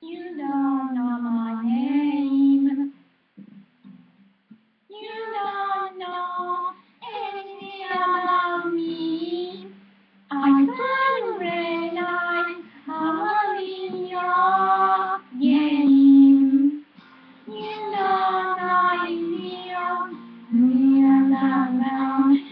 You don't know my name. You don't know anything about me. I can't realize how I'm in your game. You don't know if you're real around.